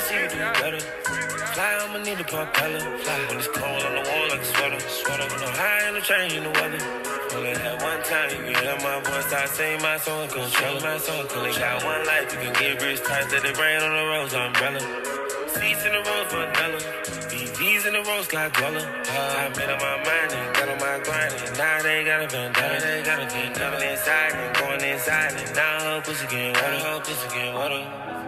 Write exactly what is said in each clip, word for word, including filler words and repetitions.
see you do better. Fly, I'ma need a propeller. Fly when it's cold on the wall like a sweater. Sweater when I'm high in the change in the weather. Only had one time you can hear my voice. I sing my song, control my song. Only got one life, you can get rich tight. Let it rain on the rose umbrella. Seats in the rose vanilla. B Vs in the rose got dweller. I made up my mind and got on my grind. And now they got a vendetta. They got a vendetta inside and going inside. And now her pussy getting wetter. Her pussy getting wetter.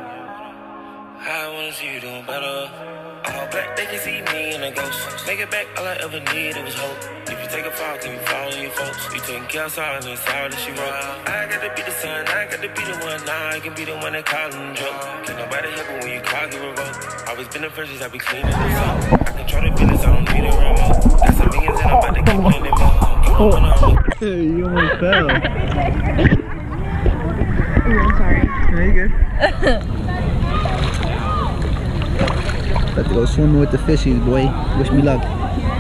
I wanna see you doing better. All black, they can see me in a ghost. Make it back, all I ever needed was hope. If you take a fall, can you fall on your folks? You taking care of sorrow, and sorrow that she wrote. I got to be the son, I got to be the one. Now I can be the one that call and joke. Can't nobody help me when you call, get revoked. Always been the first, I be cleaning the soul. I control the business, I don't need a remote. That's a millions and I'm about to keep playing more. Hey, you almost fell. Ooh, I'm sorry. There you go. About to go swimming with the fishies, boy. Wish me luck.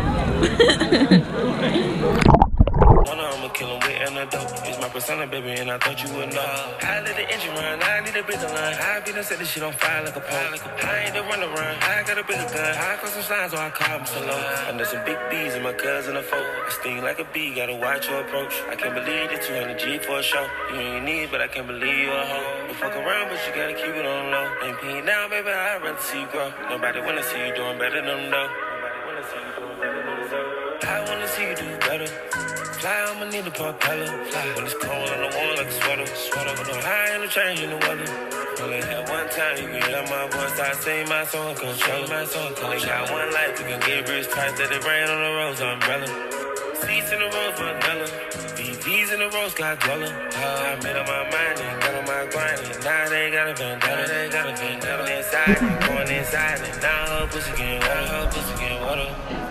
It's my persona, baby, and I thought you would know. I let the engine run, I need a bigger line. I be done set this shit on fire like a pole. I ain't the run around, I got a bigger gun. I caught some signs, so I call them so low. And there's some big B's and my cousin a folk. I sting like a bee, gotta watch your approach. I can't believe the two hundred G for a show. You ain't need, but I can't believe you a hoe. You fuck around, but you gotta keep it on low. Ain't peeing down, baby, I'd rather see you grow. Nobody wanna see you doing better than them, though. Nobody wanna see you doing better than them, though. I wanna see you do better. Fly, I'ma need a propeller. Fly when it's cold on the wall like a sweater. Sweater when I'm high in the change in the weather. Only had one time you can hear my voice. I sing my song, control my song. Only got one life, you can get rich tight. Let it rain on the rose umbrella. Seats in the rose vanilla. B Vs in the rose got dweller. I made up my mind and got on my grind. And now they got a vendetta. They got a vendetta inside and going inside. And now her pussy getting wetter. Her pussy getting wetter.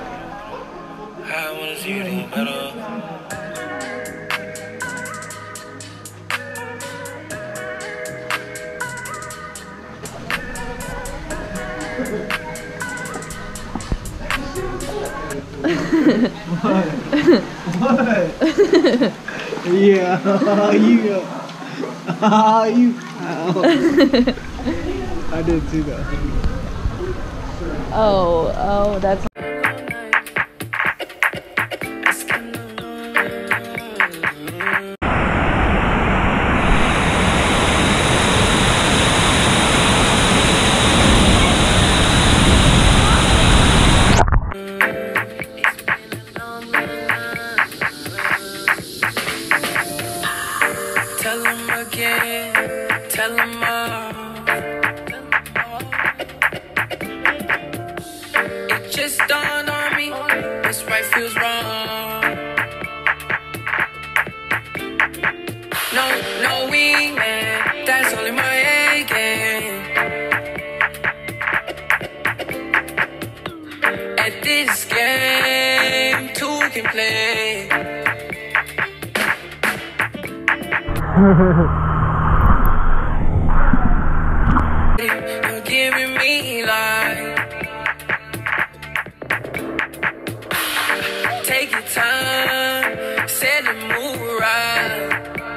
I wanna see you do better. What? What? Yeah, you. Ah, you. I did too, though. Oh, oh, that's. Tell him again, tell him all. It just dawned on me, what's right feels wrong. No, no wingman, that's only my A game. At this game, two can play. You're giving me life. Take your time, set the mood right.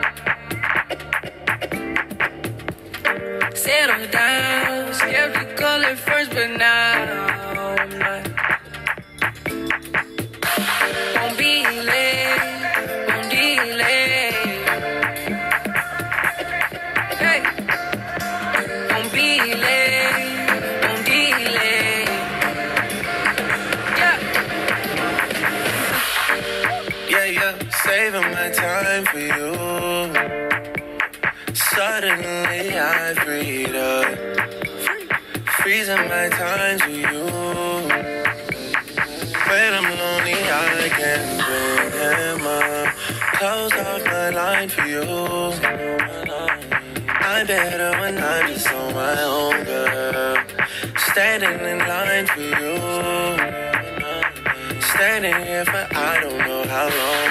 Settle down, skeptical at first, but now I'm not. Won't be late, won't delay. Saving my time for you. Suddenly I freed up, freezing my time to you. When I'm lonely I can bring him up, close off my line for you. I'm better when I'm just on my own, girl. Standing in line for you. Standing here for I don't know how long.